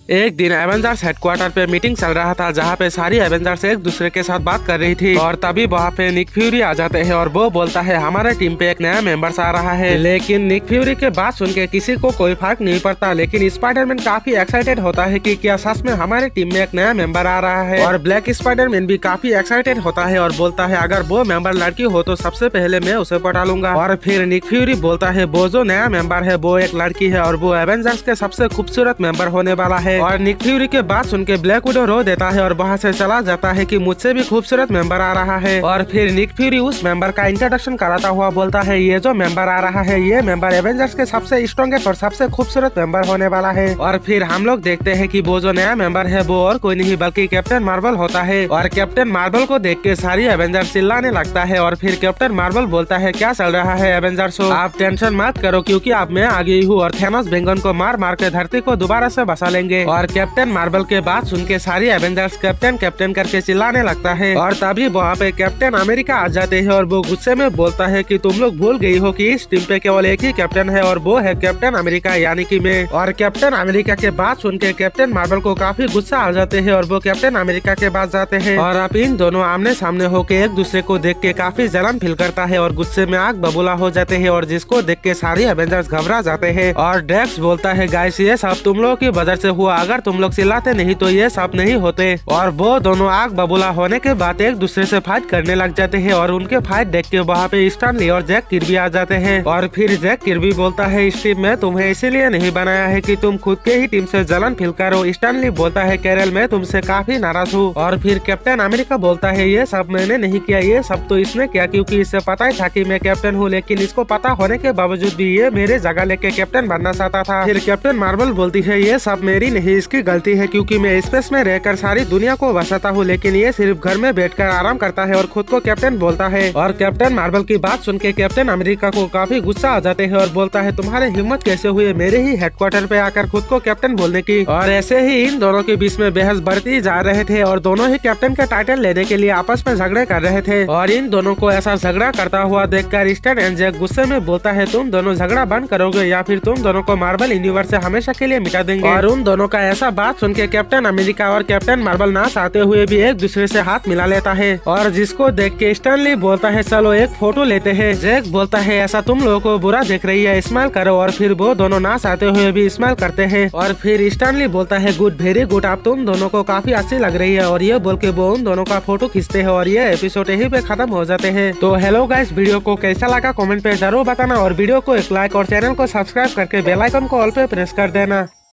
एक दिन Avengers headquarter पे मीटिंग चल रहा था जहाँ पे सारी एवेंजर्स एक दूसरे के साथ बात कर रही थी और तभी वहाँ पे निक फ्यूरी आ जाते हैं और वो बोलता है हमारे टीम पे एक नया मेंबर्स आ रहा है। लेकिन निक फ्यूरी के बात सुन के किसी को कोई फर्क नहीं पड़ता, लेकिन स्पाइडरमैन काफी एक्साइटेड होता है कि क्या सच में हमारे टीम में एक नया मेंबर आ रहा है। और ब्लैक स्पाइडरमैन भी काफी एक्साइटेड होता है और बोलता है अगर वो मेंबर लड़की हो तो सबसे पहले मैं उसे पटा लूंगा। और फिर निक फ्यूरी बोलता है वो जो नया मेंबर है वो एक लड़की है और वो एवेंजर्स के सबसे खूबसूरत मेंबर होने वाला है। और निक फ्यूरी के बात सुन के ब्लैक विडो रो देता है और वहाँ से चला जाता है कि मुझसे भी खूबसूरत मेंबर आ रहा है। और फिर निक फ्यूरी उस मेंबर का इंट्रोडक्शन कराता हुआ बोलता है ये जो मेंबर आ रहा है ये मेंबर एवेंजर्स के सबसे स्ट्रॉन्गेस्ट और सबसे खूबसूरत मेंबर होने वाला है। और फिर हम लोग देखते हैं कि वो जो नया मेंबर है वो और कोई नहीं बल्कि कैप्टन मार्वल होता है। और कैप्टन मार्वल को देख के सारी एवेंजर्स चिल्लाने लगता है। और फिर कैप्टन मार्वल बोलता है क्या चल रहा है एवेंजर्स, आप टेंशन मत करो क्योंकि अब मैं आ गई हूँ और थैनोस बेंगन को मार मार के धरती को दोबारा से बसा लेंगे। और कैप्टन मार्वल के बात सुन के सारी एवेंजर्स कैप्टन कैप्टन करके चिल्लाने लगता है। और तभी वहाँ पे कैप्टन अमेरिका आ जाते हैं और वो गुस्से में बोलता है कि तुम लोग भूल गई हो कि इस टीम पे केवल एक ही कैप्टन है और वो है कैप्टन अमेरिका यानी कि मैं। और कैप्टन अमेरिका के बात सुन के कैप्टन मार्वल को काफी गुस्सा आ जाते हैं और वो कैप्टन अमेरिका के पास जाते हैं। और अब इन दोनों आमने सामने होके एक दूसरे को देख के काफी जलन फील करता है और गुस्से में आग बबूला हो जाते हैं और जिसको देख के सारी एवेंजर्स घबरा जाते हैं। और ड्रैक्स बोलता है गाइस ये सब तुम लोगों की वजह से हुआ, अगर तुम लोग चिल्लाते नहीं तो ये सब नहीं होते। और वो दोनों आग बबूला होने के बाद एक दूसरे से फाइट करने लग जाते हैं और उनके फाइट देख के वहाँ पे स्टैनली और जैक किर्बी आ जाते हैं। और फिर जैक किर्बी बोलता है स्टीव मैं तुम्हें इसीलिए नहीं बनाया है कि तुम खुद के ही टीम से जलन फील करो। स्टैनली बोलता है कैरल मैं तुमसे काफी नाराज हूँ। और फिर कैप्टन अमेरिका बोलता है ये सब मैंने नहीं किया, ये सब तो इसने किया क्योंकि इससे पता ही था कि मैं कैप्टन हूँ, लेकिन इसको पता होने के बावजूद भी ये मेरे जगह लेके कैप्टन बनना चाहता था। फिर कैप्टन मार्वल बोलती है ये सब मेरी नहीं इसकी गलती है क्योंकि मैं स्पेस में रहकर सारी दुनिया को बसाता हूँ, लेकिन ये सिर्फ घर में बैठकर आराम करता है और खुद को कैप्टन बोलता है। और कैप्टन मार्वल की बात सुन के कैप्टन अमेरिका को काफी गुस्सा आ जाते हैं और बोलता है तुम्हारे हिम्मत कैसे हुई मेरे ही हेडक्वार्टर पे आकर खुद को कैप्टन बोलने की। और ऐसे ही इन दोनों के बीच में बहस बढ़ती जा रहे थे और दोनों ही कैप्टन का टाइटल लेने के लिए आपस में झगड़े कर रहे थे। और इन दोनों को ऐसा झगड़ा करता हुआ देखकर स्टैन एंड जैक गुस्से में बोलता है तुम दोनों झगड़ा बंद करोगे या फिर तुम दोनों को मार्वल यूनिवर्स से हमेशा के लिए मिटा देंगे। और उन दोनों का ऐसा बात सुन के कैप्टन अमेरिका और कैप्टन मार्वल ना चाहते हुए भी एक दूसरे से हाथ मिला लेता है। और जिसको देख के स्टैनली बोलता है चलो एक फोटो लेते हैं। जैक बोलता है ऐसा तुम लोगों को बुरा दिख रही है, स्माइल करो। और फिर वो दोनों ना चाहते हुए भी स्माइल करते हैं। और फिर स्टैनली बोलता है गुड वेरी गुड, आप तुम दोनों को काफी अच्छी लग रही है। और ये बोल के वो उन दोनों का फोटो खींचते हैं और ये एपिसोड यहीं पे खत्म हो जाते हैं। तो हेलो गाइस, वीडियो को कैसा लगा कमेंट पे जरूर बताना और वीडियो को एक लाइक और चैनल को सब्सक्राइब करके बेल आइकन को ऑल पे प्रेस कर देना।